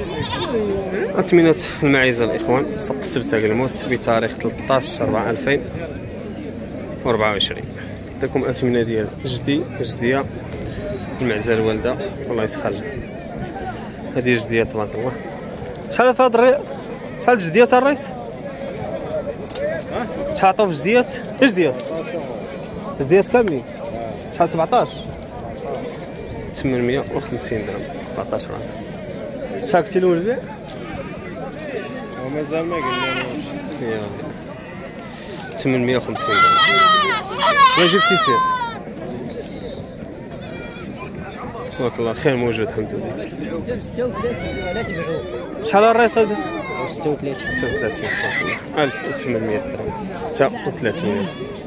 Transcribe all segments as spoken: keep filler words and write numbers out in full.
أثمنة المعيزة الإخوان، سوق السبتة قلموس بتاريخ ثلاثطاش أربعة ألفين وأربعة وعشرين. عندكم أثمنة ديال جدي جدية المعزة الوالدة والله يسخر. هذه جدية تبارك الله. شحال في هاد الري شحال جديات الرئيس؟ شحال عطاو في جديات؟ جديات جديات كاملين شحال؟ سبعطاش ثمنمية وخمسين درهم، سبعطاش راه. شحال كنتي الاول البيع؟ ومازال ما قلنا يا ثمنمية وخمسين درهم. وين جبتي سير؟ تبارك الله خير موجود الحمد لله. ستة وثلاثين لا تبيعوه. شحال الرئيس هذا؟ ستة وثلاثين ستة وثلاثين تبارك الله. ألف وثمنمية درهم. ستة وثلاثين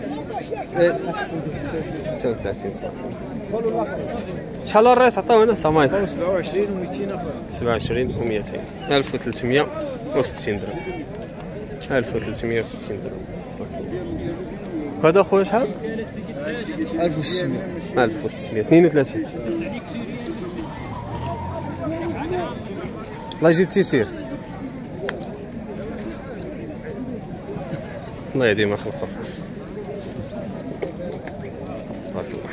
ستة وثلاثين تبارك الله. شحال الرئيس عطاو هنا سامايك؟ سبعة وعشرين ومئتين اخويا. سبعة وعشرين ومئتين. ألف وثلاثمية وستين درهم. ألف وثلاثمية وستين درهم تبارك الله. هذا خويا شحال؟ ألف وستمية. ألف وستمية اثنين وثلاثين. الله يجيب تيسير. الله يديم خلق قصص تبارك الله.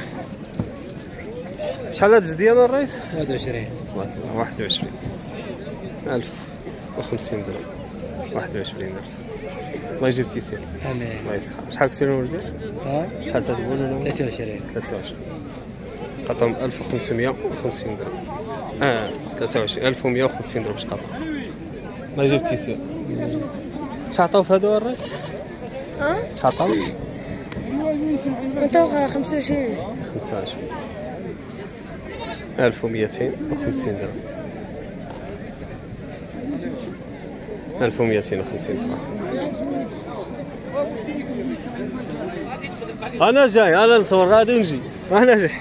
شحال هاد الجدية انا الرئيس؟ واحد وعشرين. تبارك الله. واحد وعشرين. ألف وخمسين درهم. واحد وعشرين ألف. الله يجيب تيسير. امين. الله يسخر. شحال كنتي لهم البيع؟ ها؟ شحال تتقولوا؟ ثلاثة وعشرين. ثلاثة وعشرين. قطعهم ألف وخمسمية وخمسين درهم. اه ثلاثة وعشرين ألف ومية وخمسين درهم باش قطع. الله يجيب تيسير. شحال عطاو في هادو الرئيس؟ ها؟ شحال عطاو؟ عطاو خمسة وعشرين. خمسة وعشرين. ألف ومئتين وخمسين درهم. ألف ومئتين وخمسين صراحة. أنا جاي أنا نصور غادي نجي أنا جاي.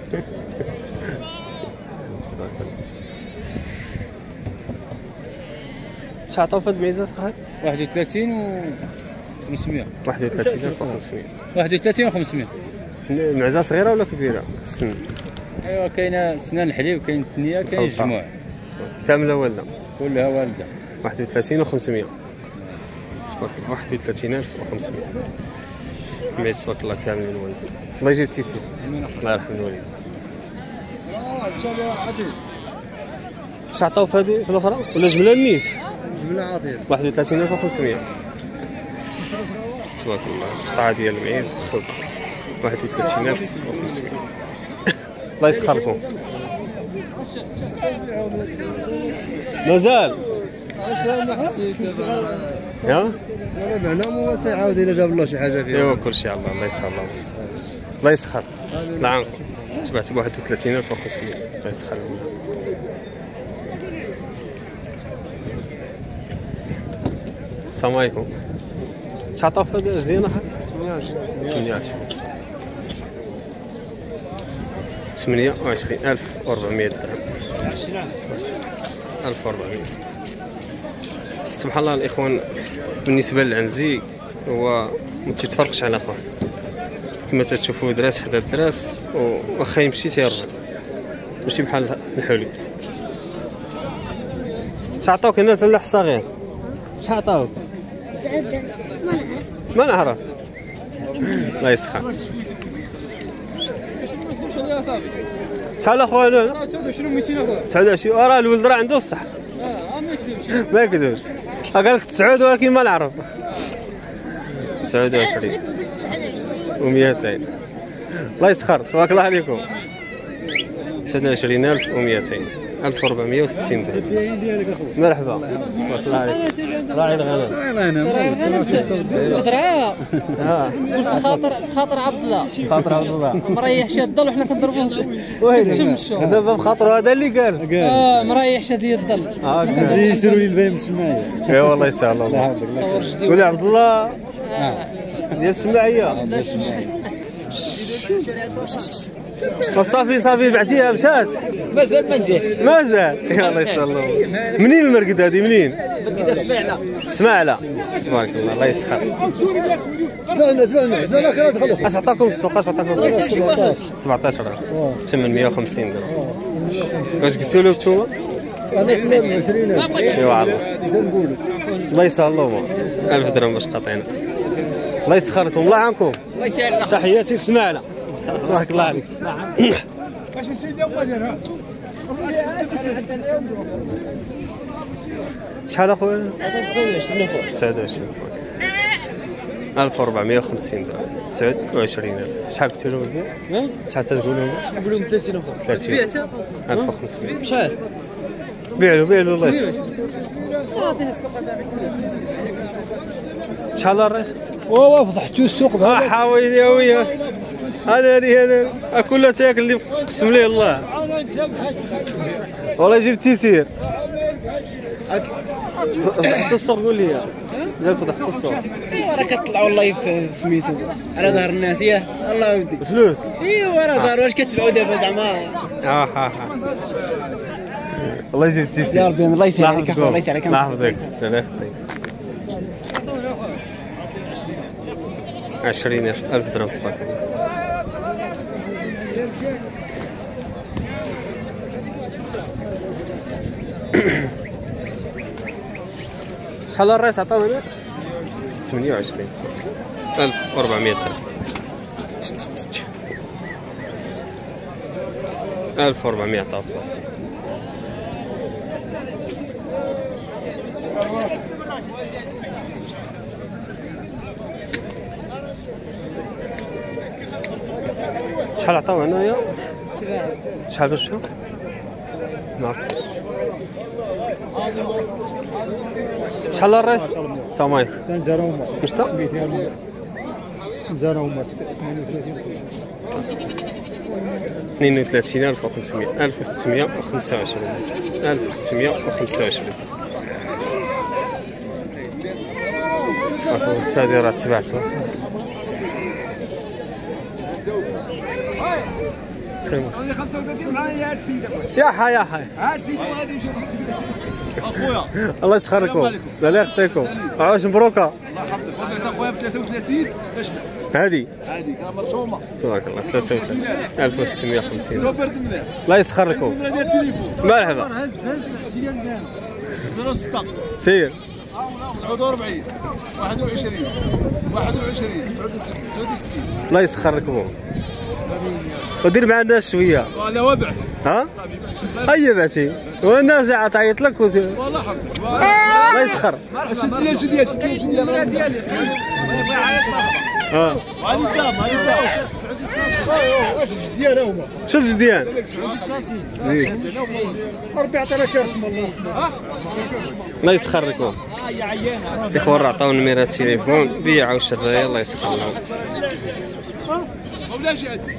شحال عطاو في هاد الميزات صاحبي؟ واحد وثلاثين و خمسمية. واحد وثلاثين ألف وخمسمية. واحد وثلاثين و خمسمية. المعزة صغيرة ولا كبيرة؟ السن؟ ايوا كاينه سنان الحليب وكاين الثنيه كاين الجموع. كاملة ولا؟ كلها والده. واحد وثلاثين وخمسمية. تبارك الله. واحد وثلاثين ألف وخمسمية. معيز تبارك الله كاملين والدين. الله يجيب تيسير. الله يرحم الوالدين. شحال عطاو في هذه في الأخرى؟ ولا جملة نيت؟ جملة عاطية. واحد وثلاثين ألف وخمسمية. تبارك الله. قطعة ديال المعيز بخضر. واحد وثلاثين ألف وخمسمية. الله يسخر لكم. مازال. يا؟ ولا بعنا مو تيعاود إلا جاب الله شي حاجة فيها. ايوا كلشي على الله. الله يسخر الله. الله يسخر. الله يعاونكم. تبعت ب واحد وثلاثين ألف وخمسمية. الله يسخر لكم. السلام عليكم. شحال عطاو في هاد الجزينة اخي؟ ثمانية وعشرين. ثمانية وعشرين ألف وأربعمية درهم. ألف وأربعمية. سبحان الله الإخوان، بالنسبة للعنزي هو ما تيتفرقش على خوه. كما تشوفوا دراس حدا الدراس وواخا يمشي تيرجع، ماشي بحال الحلي. شحال عطاوك هنا الفلاح الصغير؟ شحال عطاوك؟ ما نعرف. الله يسخر. شحال اخويا هنا؟ تسعة وعشرين ومئتين اخويا. تسعة وعشرين. راه الولد راه عنده الصح. ما يكذبش. قال لك تسعود ولكن ما نعرف. تسعة وعشرين ومئتين. الله يسخر. تبارك الله عليكم. تسعة وعشرين ألف ومئتين. ألف وأربعمية وستين درهم. مرحبا. تبارك الله عليك. راعي الغنم. راعي الغنم. ضرعها. ها. خاطر خاطر عبد الله. خاطر عبد الله. مريح شاد الظل وحنا كنضربوه. وين؟ دابا بخاطرو هذا اللي قال. اه مريح شاد لي الظل. اه جي يشروا لي الباين بالسماعية. اي والله يسهل الله. ولي عبد الله ديال السماعية. صافي صافي بعتيها مشات. مازال ما نزيد. مازال. يا الله يسهل الله. منين المرقد هذه منين؟ كذا سمعنا. سمعنا. تبارك الله. الله يسخر. دفعنا دفعنا دفعنا كرا دخلوا. اش عطاكم السوق؟ اش عطاكم السوق؟ سبعطاش. سبعطاش راه ثمنمية وخمسين درهم. واش قلتوا له نتوما؟ انا كلام عشرين شي والله نقول الله يسهل لهم ألف درهم باش قاطعين. الله يسخركم الله يعاونكم. الله يسهل. تحياتي لسماعنا تبارك الله عليك. واش سيدي هو ديالها شحال اخويا؟ تسعة وعشرين اخويا. تسعة وعشرين تبارك ألف وأربعمية وخمسين درهم. تسعة وعشرين ألف. شحال قلتي لهم البيع؟ شحال تتقولوا؟ نقول لهم ثلاثين اخويا. ثلاثين ألف وخمسمية. شحال؟ بيع له بيع له الله يسخر. شحال الرئيس؟ واه فضحتو السوق ها حاويلي يا ويا انا ري انا كلها تاكل اللي قسم ليه الله. والله جبت تيسير فضحتو السوق قول لي ياك فضحتو السوق. ايوا راه كطلعوا والله في سميتو على ظهر الناس ياه الله يودي فلوس. ايوا راه ظهر واش كتبعوا دابا زعما. ها ها ها والله جبت تيسير يا ربي الله يسهل عليك الله يسهل عليك. الله يحفظك الله يخطيك. عشرين ألف ألف درهم تبارك الله. شحال الرئيس عطاونا؟ ثمانية وعشرين ألف وأربعمية درهم. ألف وأربعمية عطاو تبارك الله. شحال عطاو هنايا؟ شحال باش فيهم؟ ما عرفتش. شحال الرئيس؟ السلام عليكم. زارهم مشتا؟ زارهم اثنين وثلاثين ألف وخمسمية. ألف وستمية وخمسة وعشرين. ألف وستمية وخمسة وعشرين. حتى هادي راه تبعتها. خمسة وثلاثين معايا هاد السيد يا حي يا حي هاد السيد غادي يمشي اخويا. الله يسخركم لا لا يخطيكم. عواش مبروكه. الله يحفظك. وبعت اخويا ب ثلاثة وثلاثين باش هادي هادي كرا مرشومه تبارك الله ثلاثة وثلاثين ألف وستمية وخمسين. سوبر دمنا الله يسخركم. النمره ديال التليفون مرحبا. هز هز عشرين ديال صفر ستة سير تسعة وأربعين واحد وعشرين واحد وعشرين تسعة وستين. الله يسخركم ودير مع الناس شويه. انا وبعت ها هيا بعتي والناس عاد تعيط لك وت... والله حفظك. الله يسخر. شد لي شد لي شد لي شد لي ديالي اه هاني الدام هاني الدام واش جديان هما شد جديان ربي عطانا شي رسم الله. الله يسخركم. الاخوان راه عطاو نميرة التليفون بيعوا شرايه الله يسخر لهم. ولاش عندي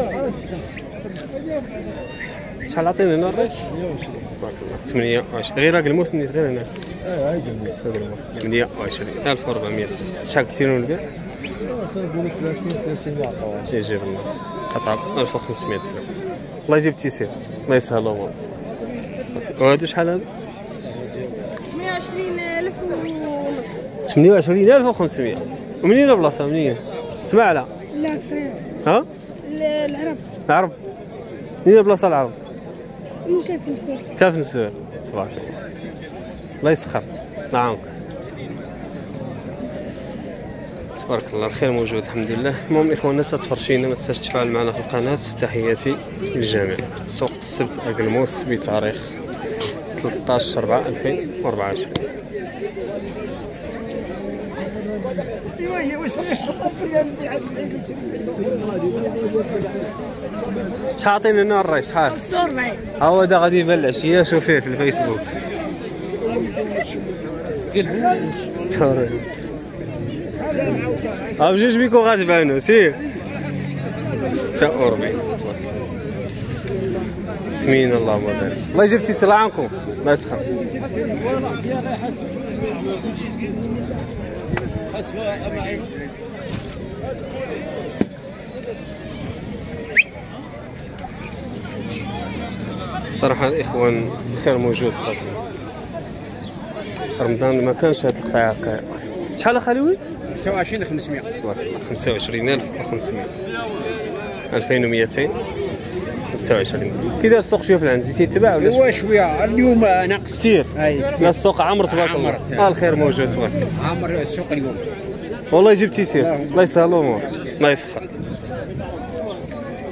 شحال عطيني هنا الرئيس؟ تبارك الله ثمانية وعشرين غير راك الموس نيت غير هنا. اه هاي الموس ثمانية وعشرين ألف وأربعمية. شحال قلتي لهم البيع؟ تنقولوا ثلاثين ثلاثين ما عطاوهاش. يجيب لنا قطع ألف وخمسمية درهم. الله يجيب التيسير الله يسهل الامور. وهادو شحال هادو؟ ثمانية وعشرين ألف ونص. ثمانية وعشرين ألف وخمسمية. ومنين البلاصه منين؟ سمعنا لا فريم. ها؟ العرب. العرب منين البلاصه العرب؟ يمكن في السوق. كيف نسوي؟ تبارك الله. الله يسخر الله يعاونك. تبارك الله الخير موجود الحمد لله. المهم الاخوان الناس تفرجينا ما تنساش تفاعل معنا في القناه. تحياتي للجميع. سوق السبت أقلموس بتاريخ ثلاثة عشر أربعة ألفين وأربعة وعشرين. شحال عطينا لنا الرئيس شحال؟ خمسة وأربعين. ها هو دا غادي يبان العشيه شوفيه في الفيسبوك. ستة وأربعين ها بجوج بيكو غتبانو سير. ستة وأربعين سمين اللهم بارك. الله يجيب تيسير الله يعاونكم الله يسخر. صراحة الإخوان الخير موجود في رمضان ما كانش هاد القطاع هكا. شحال خالوي؟ خمسة وعشرين خمسمية. تبارك الله خمسة وعشرين ألف وخمسمية. ألفين ومئتين خمسة وعشرين. كي داير السوق شويه في العنزي تيتباع ولا هو شويه اليوم ناقص كثير؟ اي لا السوق عمر تبارك الله. اه الخير موجود تبارك الله. عامر السوق اليوم والله يجيب تيسير الله يسهل الامور الله يسخر.